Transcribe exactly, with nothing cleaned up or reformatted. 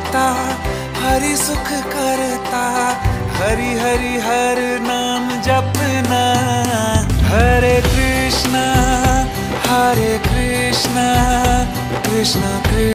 गाता, हरि सुख करता, हरि हरि हर नाम जपना। हरे कृष्णा हरे कृष्णा कृष्णा कृष्ण